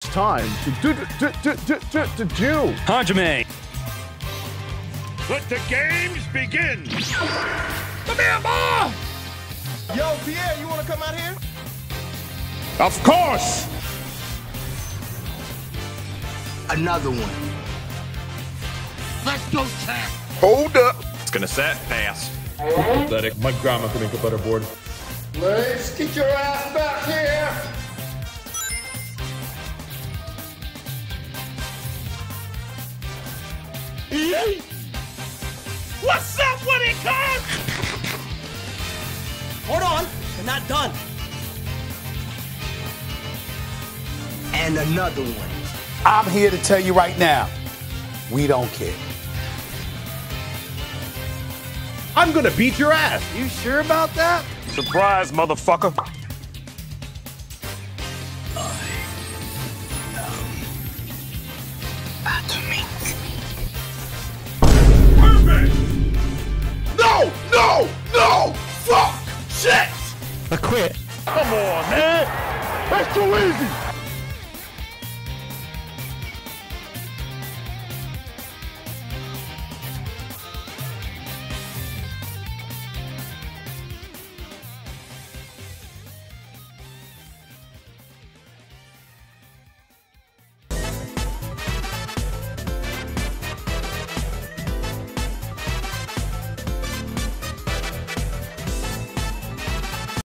time to do. Hajime. Let the games begin! Yo, Pierre, you wanna come out here? Of course! Another one. Let's go, champ! Hold up. It's gonna set, pass. Pathetic. My grandma could make a better board. Let's get your ass back here! What's up, what it comes? Hold on, we're not done. And another one. I'm here to tell you right now, we don't care. I'm gonna beat your ass. You sure about that? Surprise, motherfucker. No! Fuck! Shit! I quit. Come on, man! That's too easy.